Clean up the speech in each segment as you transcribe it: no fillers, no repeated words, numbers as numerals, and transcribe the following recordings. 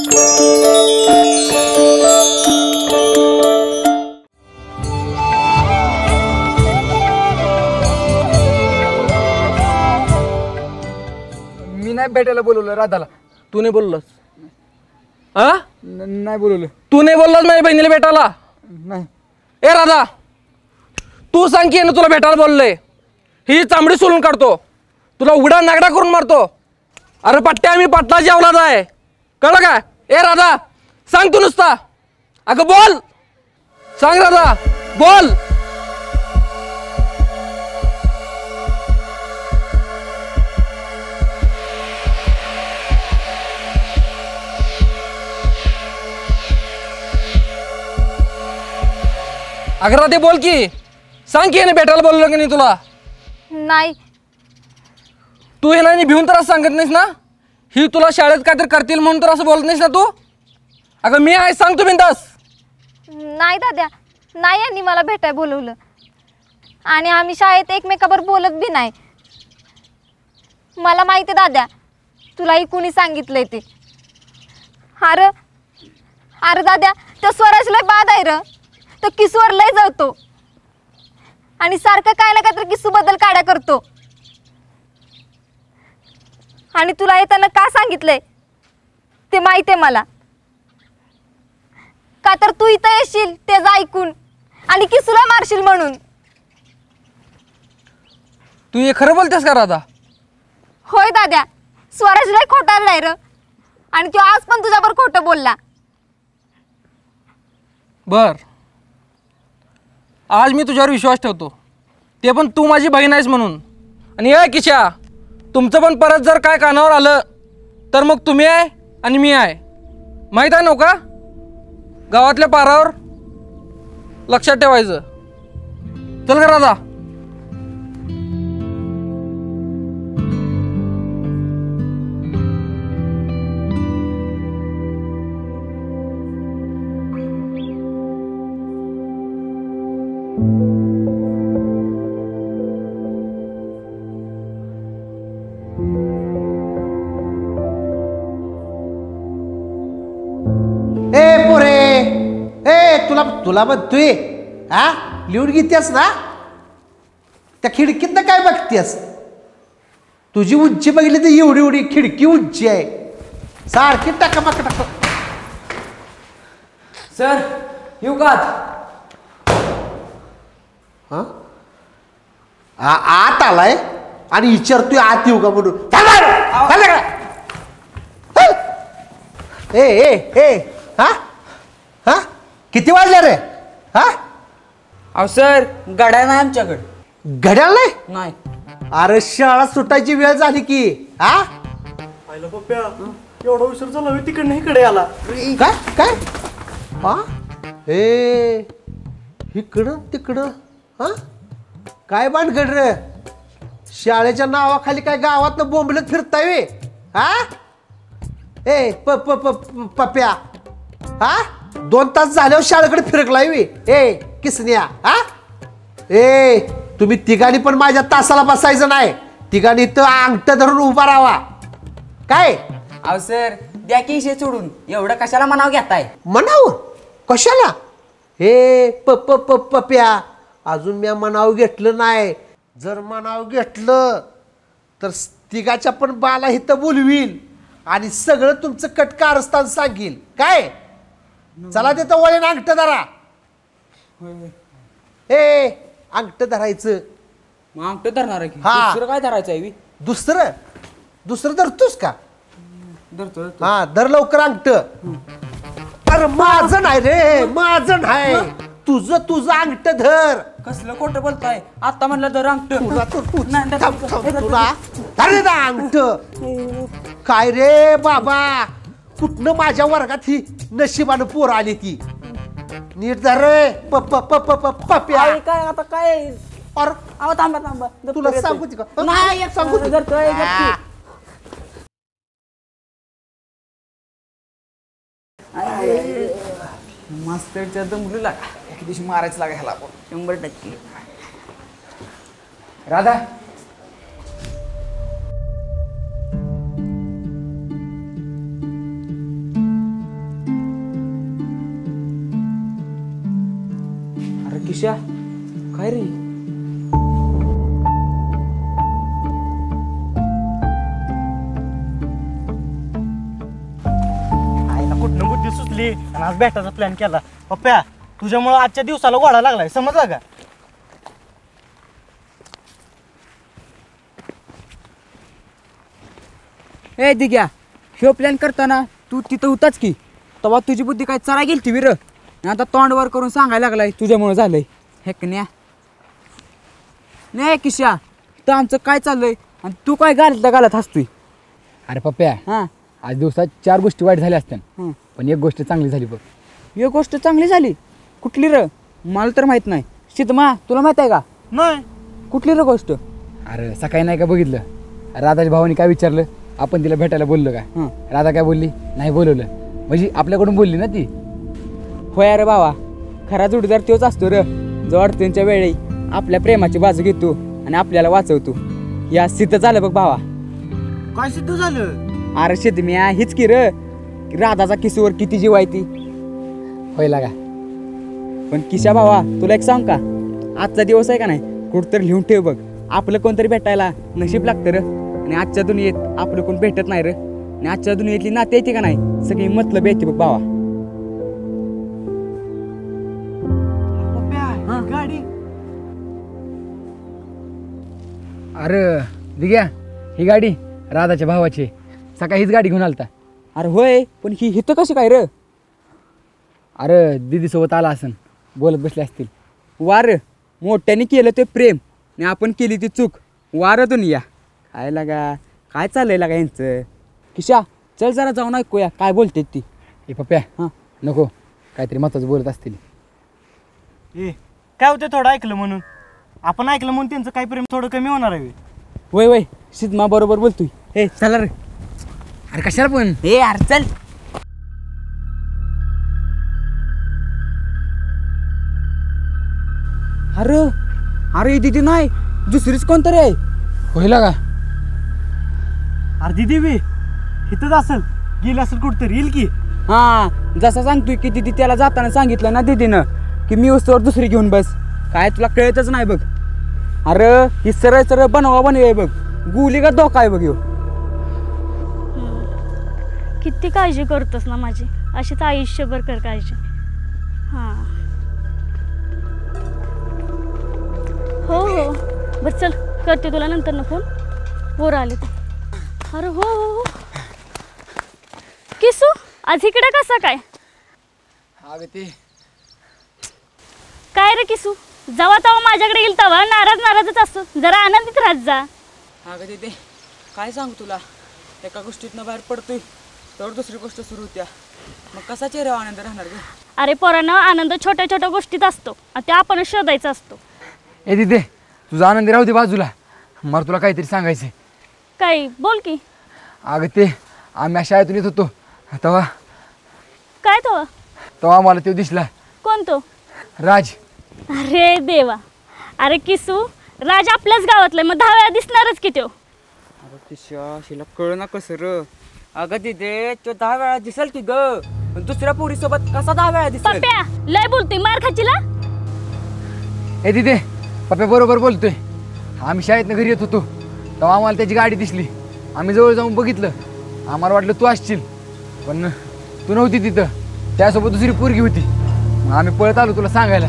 मी नाही भेटायला बोलवलं राधाला. तू नाही बोललास? हा नाही बोलवलं. तू नाही बोललास माझ्या बहिणीला भेटायला? नाही. ए राधा, तू सांग की तुला भेटायला बोललोय. ही चांबडी सोलून काढतो, तुला उघडा नागडा करून मारतो. अरे पट्ट्या, मी पटलाची औलाद आहे, कळलं काय? ए राधा सांग तू नुसता. अगं बोल, सांग राधा बोल. अगं राधे बोल की, सांग की भेटायला बोललो की नाही तुला? नाही. तू हे नाही भिवून तर असं सांगत नाहीस ना? ही तुला शाळेत काहीतरी करतील म्हणून तर असं बोलत नाहीस ना तू? अगं मी आहे, सांग तू बिंदास. नाही दाद्या, नाही यांनी मला भेटाय बोलवलं आणि आम्ही शाळेत एकमेकावर बोलत बी नाही. मला माहिती दाद्या, तुलाही कुणी सांगितलंय ते. अरे अरे दाद्या, त्या स्वराज लय बाद आहे र. तो किसूवर लय जळतो आणि सारखं काय ना काहीतरी किसूबद्दल काड्या करतो. आणि तुला येताना का सांगितलंय ते माहिती आहे मला. का तर तू इथं येशील तेच ऐकून आणि किसूला मारशील म्हणून. तू हे खरं बोलतेस का राधा? होय दाद्या, स्वराज लय खोटा नाही र आणि तो आज पण तुझ्यावर खोटं बोलला. बर, आज मी तुझ्यावर विश्वास ठेवतो, ते पण तू माझी बहीण आहेस म्हणून. आणि हे किशा, तुमचं पण परत जर काय कानावर आलं तर मग तुम्ही आहे आणि मी आहे, माहीत आहे नव्हता? गावातल्या पारावर लक्षात ठेवायचं. चल का राधा? तुला म्हणतोय हा, लिहून घेतेस ना? त्या खिडकीतनं काय बघतेस? तुझी उंची बघितली तर एवढी एवढी खिडकी उंची आहे, सारखी टाकामाक टाक. सर येऊ का? हा, आत आलाय आणि विचारतोय आत येऊ का म्हणून. ए ए ए हा हा, किती वाजल्या रे? हा अहो सर, गाड्या नाही आमच्याकडे. घड्याळ नाही? नाही. अरे शाळा सुटायची वेळ झाली की. हा पाहिलं पप्प्या, एवढा उशीर झाला तिकडनं इकडे आला. काय काय हा? ए इकडं तिकडं हा, काय भानगड रे? शाळेच्या नावाखाली काय गावातनं बोंबलत फिरताय वे? हा ए प प प पप्प्या, हा 2 तास झाल्यावर शाळेकडे फिरकलाय वे. ए किसन्या, हा ए तुम्ही तिघांनी पण माझ्या तासाला बसायचं नाही. तिघांनी तर अंगठ धरून उभा राहावा. काय? अहो सर, द्या की इशे सोडून, एवढं कशाला मनाव घेताय? मनाव कशाला? हे प प प पप्या, अजून मी मनाव घेतलं नाही. जर मनाव घेतलं तर तिघाच्या पण बाला इथं बोलवील आणि सगळं तुमचं कटकारस्थान सांगील. काय? चला तिथं वळीन अंगठ धरा. ए अंगठ धरायचं. मग अंगठ धरणार आहे की? हा. दुसरं काय धरायचं आहे? दुसरं दुसरं धरतोस का? धरतो. हा धर लवकर अंगठ. अरे माझं नाही रे, माझं नाही, तुझं तुझं अंगठ धर. कसलं खोटं बोलताय? आता म्हणलं तर अंगठ. अरे अंगठ काय रे बाबा, कुठनं माझ्या वर्गात ही नशिबानं पोर आली ती. नीट धर रे पप्प्या. काय आता काय? और अहो थांबा थांबा, तुला सांगू का? नाही सांगू धरतोय. मास्तरच्या दमडीला एक दिवशी मारायचं लागा ह्याला आपण 100%. राधा, किशा काय रे? आईला कुठनं बुद्धी सुचली आणि आज भेटायचा प्लॅन केला. पप्प्या तुझ्यामुळं आजच्या दिवसाला गोडा लागलाय, समजला का? ए दिग्या, ह्यो प्लॅन करताना तू तिथं होताच की, तेव्हा तुझी बुद्धी काय चरा गेलती विर. आता तोंडवर करून सांगायला लागलाय तुझ्यामुळे झालंय. हेकण्या नाही किशा, तर आमचं काय चाललंय आणि तू काय घालत हसतोय. अरे पप्प्या, हां आज दिवसात 4 गोष्टी वाईट झाल्या असत्या, हं. पण एक गोष्ट चांगली झाली बघ. ही गोष्ट चांगली झाली. कुठली र? मला तर माहित नाही. शीतमा तुला माहित आहे का? नाही. कुठली र गोष्ट? अरे सकाळी नाही का बघितलं, राधाच्या भावाने काय विचारलं, आपण तिला भेटायला बोललो का? हं. राधा काय बोलली? नाही बोलवलं. म्हणजे आपल्याकडून बोलली ना ती. होय रे बाबा, खरा जोडीदार तोच असतो र, जो अडचणीच्या वेळी आपल्या प्रेमाची बाजू घेतो आणि आपल्याला वाचवतो. या सिद्ध झालं बघ भावा. काय सिद्ध झालं? अरे शेतम्या हीच की र, राधाचा किसूवर किती जीव आहे ती. होय लागा. पण किशा भावा तुला एक सांग का, आजचा दिवस आहे का नाही, कुठंतरी लिहून ठेव बघ. आपलं कोणतरी भेटायला नशीब लागतं र, आणि आजच्या दुनियेत आपलं कोण भेटत नाही र. आणि आजच्या दुनियेतली नाते येते का नाही, सगळी मतलब येते बघ भावा. पप्प्या गाडी. अरे दिग्या, ही गाडी राधाच्या भावाची आहे. सकाळी हीच गाडी घेऊन आलता. अरे होय, पण ही हिथं कशी काय र? अरे दीदीसोबत आला असन, बोलत बसले असतील. वार मोठ्याने केलं ते प्रेम आणि आपण केली ती चूक. वार दुनिया काय लागा, काय चाललंय लागा यांचं. किशा चल जरा जाऊन ऐकूया काय बोलते ती. हे पप्प्या, हां नको, काहीतरी महत्वाचं बोलत असतील. ए काय होतं थोडं ऐकलं म्हणून? आपण ऐकलं म्हणून त्यांचं काय प्रेम थोडं कमी होणार आहे. वय वय, शीतमा बरोबर बोलतोय. हे चला रे. अरे कशाला पण? हे यार चल. अरे अरे दिदी नाही, दुसरीच कोणतरी आहे. होईल का? अरे दिदी बी इथंच असेल, गेली असेल कुठतरी, येईल की. हा जसा सांगतोय की दिदी त्याला जाताना सांगितलं ना दिदीनं की मी वस्तूवर दुसरी घेऊन बस. काय तुला कळतच नाही बघ. अरे ही सरळ सरळ बनवा बनवे बघ, गुली का धोका आहे बघ ह्यो. किती काळजी करतोस ना माझी, अशीच आयुष्यभर कर काळजी. हां हो हो, बरं चल करते तुला नंतर ना फोन. वर आले तर. अरे हो हो हो, किसू आज इकडे कसा काय? अगं ते काय रे किसू, जेव्हा तेव्हा माझ्याकडे येईल तेव्हा नाराजच असतो. जरा आनंदीत राहत जा. अगं दिदी काय सांगू तुला, एका गोष्टीतनं बाहेर पडतोय तर दुसरी गोष्ट सुरू होत्या. मग कसा चेहरा आनंद राहणार ग? अरे पोरांनो, आनंद छोट्या छोट्या गोष्टीत असतो आणि ते आपणच शोधायचा असतो. ए दिदे, तुझा आनंदी राहू दे बाजूला, मला तुला काहीतरी सांगायचं आहे. काय बोल की. अगं ते आम्ही शाळेतून येत होतो तेव्हा काय तो तेव्हा मला तो दिसला. कोण तो? राज. अरे देवा, अरे किसू राज आपल्याच गावातला, मग 10 वेळा दिसणारच की तो. अगं किशा शिला कळ ना कसं र. अगं दिदे तो 10 वेळा दिसेल की ग, पण दुसऱ्या पोरीसोबत कसा 10 वेळा दिसेल? पप्प्या लय बोलतोय, मार खाचीला. ए दिदे, पप्पा बरोबर बोलतोय. आम्ही शाळेतनं घरी येत होतो तेव्हा आम्हाला त्याची गाडी दिसली. आम्ही जवळ जाऊन बघितलं, आम्हाला वाटलं तू असशील, पण तू नव्हती तिथं. त्यासोबत दुसरी पोरगी होती. मग आम्ही पळत आलो तुला सांगायला.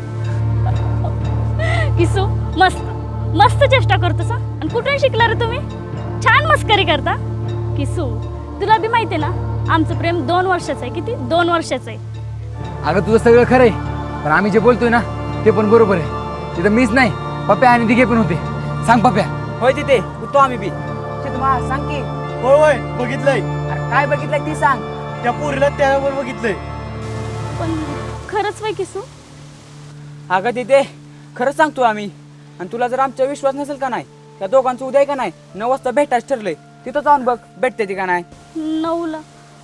किसू मस्त मस्त चेष्टा करतोस हं? आणि कुठून शिकला रे तुम्ही? छान मस्करी करता. किसू तुला बी माहिती आहे ना, आमचं प्रेम 2 वर्षाचं आहे. किती? 2 वर्षाचं आहे. अगं तुझं सगळं खरं आहे, पण आम्ही जे बोलतोय ना ते पण बरोबर आहे. तिथं मीच नाही, पप्प्या आणि दिघे पण होते. सांग पप्प्या. होय तिथे होतो आम्ही बी. शीतमा सांग की. होय होय बघितलंय, अरे काय बघितलंय ती सांग. त्या पोरीला त्यावर बघितलंय. पण खरंच वय किसू? अगं तिथे खरंच सांगतो आम्ही. आणि तुला जर आमचा विश्वास नसेल का नाही, त्या दोघांचं उद्या आहे का नाही 9 वाजता भेटायचं ठरलंय. तिथं जाऊन बघ भेटते ती का नाही. 9ला.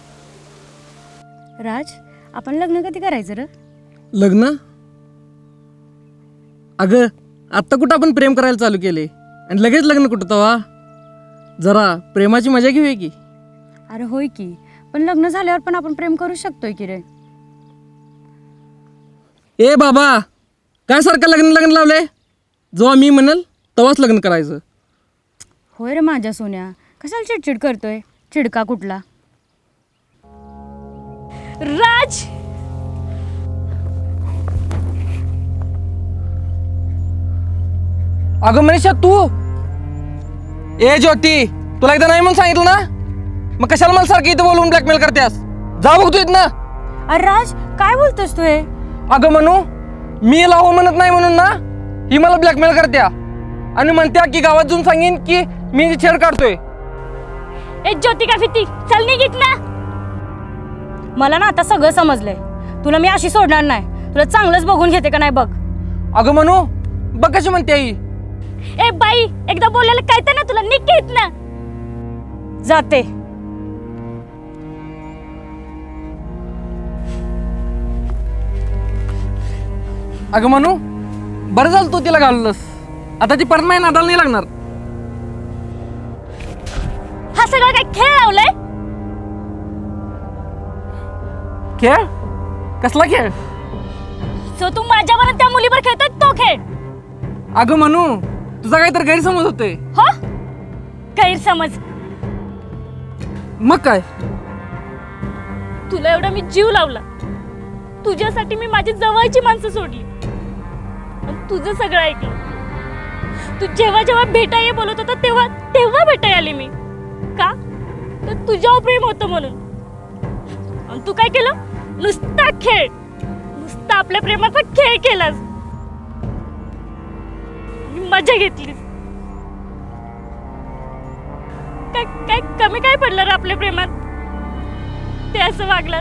राज, आपण लग्न कधी करायचं र? लग्न? अगं आत्ता कुठं आपण प्रेम करायला चालू केले आणि लगेच लग्न कुठं तवा? जरा प्रेमाची मजा घेऊया की. अरे होय की, पण लग्न झाल्यावर पण आपण प्रेम करू शकतोय की रे. ए बाबा, काय सारखं लग्न लग्न लावलंय? जेव्हा मी म्हणेल तेव्हाच लग्न करायचं. होय रे माझ्या सोन्या, कशाला चिडचिड करतोय? चिडका कुठला? राज, अगं मनीषा तू, ए ज्योती, तुला एकदा नाही म्हणून सांगितलं ना, मग कशाला मला सारखी इथं बोलून ब्लॅकमेल करतेस? जा बघ तू इथनं. अरे राज, काय बोलतोस तू हे? अगं म्हणू, मी लावू म्हणत नाही म्हणून ना ही मला ब्लॅकमेल करत्या आणि म्हणत्या की गावात जाऊन सांगेन की मी छेड काढतोय. ए ज्योती का फिती, चल निघित ना. मला ना आता सगळं समजलंय. तुला मी अशी सोडणार नाही. तुला चांगलंच बघून घेते का नाही बघ. अगं म्हणू, बघ कशी म्हणते आई. ए बाई, एकदा बोलायला कळतं ना तुला, निघित ना. जाते. अगं म्हणू, बरं झालं तू तिला घाललंस. आता ती परत माझ्या नादाला नाही लागणार. हा सगळा काय खेळ लावलाय? खेळ? कसला खेळ? सो तू माझ्यावर त्या मुलीवर खेळतोय तो खेळ? अगं म्हणू, तुझा काहीतरी गैरसमज होतोय. हो, गैरसमज. मग काय? तुला एवढा मी जीव लावला, तुझ्यासाठी मी माझी जवळची माणसं सोडली, तुझं सगळं ऐकलं. तू जेव्हा जेव्हा भेटाय बोलत होता तेव्हा तेव्हा भेटाय आली मी. का? तर तुझ्यावर प्रेम होतं म्हणून. आणि तू काय केलं? नुसता खेळ, नुसता आपल्या प्रेमाचा खेळ केलास, मजा घेतलीस. काय काय कमी काय पडलं रे आपल्या प्रेमात? ते असं वागलास?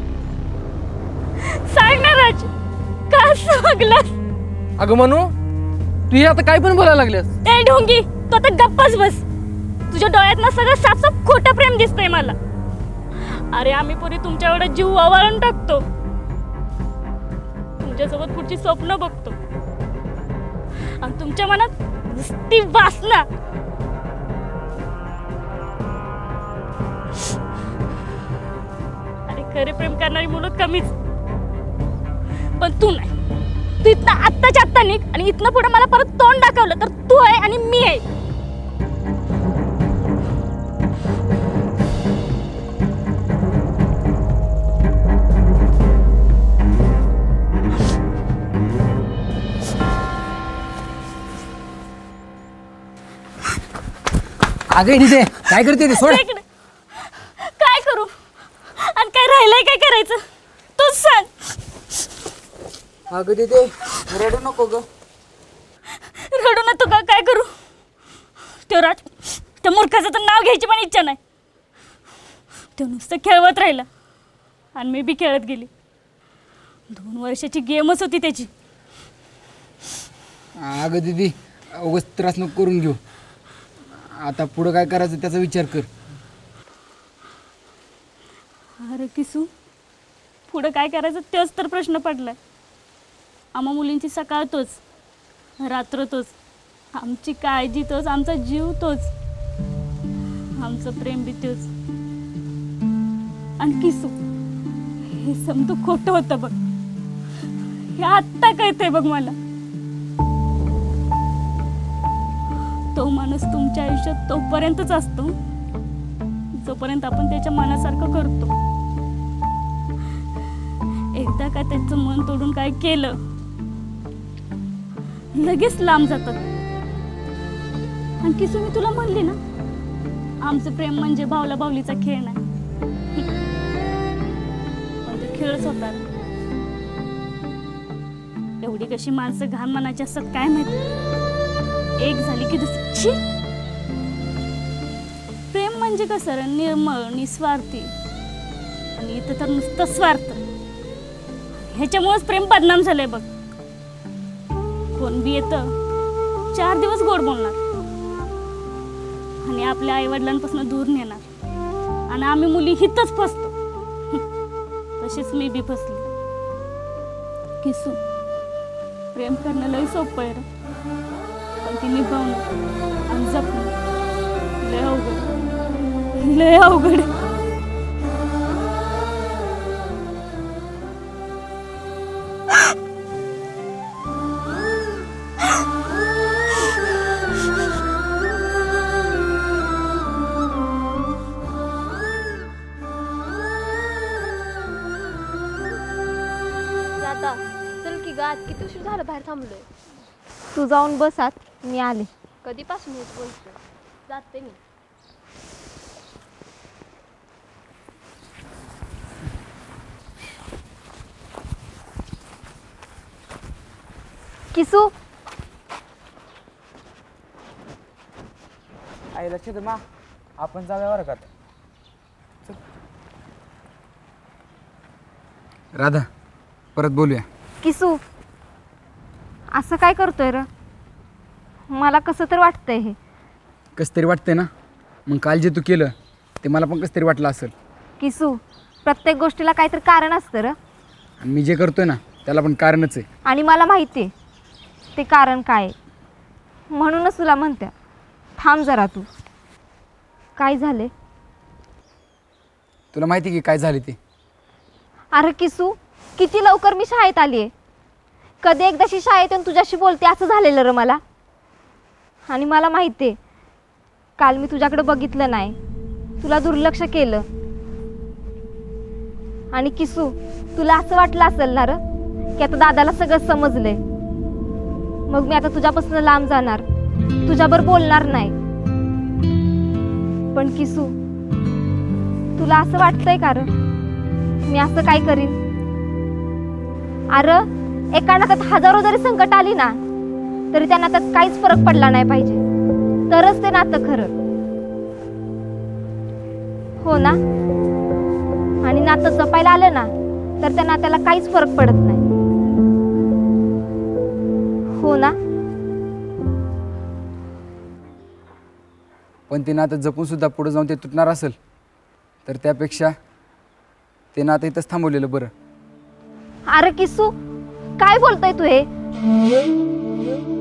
सांग ना राज, का असं वागलास? अगं म्हणू, तू हे आता काय पण बोलायला लागल्यास. ए ढोंगी, तू आता गप्पच बस. तुझ्या डोळ्यात ना सगळं साफ साफ खोटं प्रेम दिसतंय मला. अरे आम्ही पुरी तुमच्या एवढं जीव वावरून टाकतो, तुमच्यासोबत पुढची स्वप्न बघतो, आणि तुमच्या मनात नुसती वासना. अरे खरे प्रेम करणारी मुलं कमीच, पण तू नाही. तू इथनं आत्ताच्या आत्ता निघ, आणि इथनं पुढे मला परत तोंड दाखवलं तर तू आहे आणि मी आहे. अगं तिथे काय करते ते? सोड. इकडे. काय करू आणि काय राहिलंय काय करायचं तूच सांग. अगं तिथे रडू नको ग. रडू ना तू काय करू? तो राज, त्या मूर्खाचं तर नाव घ्यायची पण इच्छा नाही. तो नुसतं खेळवत राहिला आणि मी बी खेळत गेली. 2 वर्षाची गेमच होती त्याची. अगं दीदी, उगाच त्रास नको करून घेऊ. आता पुढं काय करायचं त्याचा विचार कर. अरे किसू, पुढं काय करायचं तोच तर प्रश्न पडलाय. आम्हा मुलींची सकाळ तोच, रात्र तोच, आमची काळजी तोच, आमचा जीव तोच, आमचं प्रेम बी तोच. आणि किसू, हे समजू खोटं होतं बघ. हे आत्ता कळतंय बघ मला. तो माणूस तुमच्या आयुष्यात तोपर्यंतच असतो जोपर्यंत आपण त्याच्या मनासारखं करतो. एकदा का त्याचं मन तोडून काय केलं, लगेच लांब जातात. आणि किसू, मी तुला म्हणली ना, आमचं प्रेम म्हणजे भावला भावलीचा खेळ नाही, पण तो खेळच होता. एवढी कशी माणसं घाण मनाची असतात काय माहिती. एक झाली की दुसरी. प्रेम म्हणजे कसं रे, निर्मळ, निस्वार्थी. आणि इथं तर नुसतं स्वार्थ. ह्याच्यामुळेच प्रेम बदनाम झालंय बघ. कोण बी येतं, 4 दिवस गोड बोलणार आणि आपल्या आईवडिलांपासून दूर नेणार, आणि आम्ही मुली हितच फसतो. तशीच मी बी फसली. किसू, प्रेम करणं लय सोपं आहे रे, पण ती निभावणं आणि जपणं लय अवघड, लय अवघड. आत्ता चल की गात किती उशीर झालं बाहेर थांबलोय. तू जाऊन बसात, मी आले. कधीपासून हेच बोलतो. जाते मी. किसू, आई लक्षात मा आपण जाऊया वर्गात. राधा परत बोलूया. किसू, असं काय करतोय र? मला कसं तर वाटतंय हे. कसं तरी वाटतंय ना, मग काल जे तू केलं ते मला पण कसं तरी वाटलं असेल. किसू, प्रत्येक गोष्टीला काहीतरी कारण असतं र. आणि मी जे करतोय ना त्याला पण कारणच आहे. आणि मला माहिती आहे ते कारण काय आहे. म्हणूनच तुला म्हणते थांब जरा. तू काय झाले? तुला माहिती की काय झाले ते? अरे किसू, किती लवकर मी शाळेत आली आहे. कधी एकदाशी शाळेत येऊन तुझ्याशी बोलते असं झालेलं र मला. आणि मला माहिती आहे काल मी तुझ्याकडे बघितलं नाही, तुला दुर्लक्ष केलं. आणि किसू, तुला असं वाटलं असेल ना र की आता दादाला सगळं समजलंय, मग मी आता तुझ्यापासून लांब जाणार, तुझ्याबरोबर बोलणार नाही. पण किसू, तुला असं वाटतंय का र मी असं काय करीन? अरे एका नात्यात हजारो जरी संकट आली ना तरी त्या नात्यात काहीच फरक पडला नाही पाहिजे, तरच ते नातं खरं. हो ना? आणि नातं जपायला आलं ना तर त्या नात्याला काहीच फरक पडत नाही. हो ना? पण ते नातं जपून सुद्धा पुढे जाऊन ते तुटणार असेल तर त्यापेक्षा ते नातं इथंच थांबवलेलं बरं. अरे किसू, काय बोलतोय तू हे?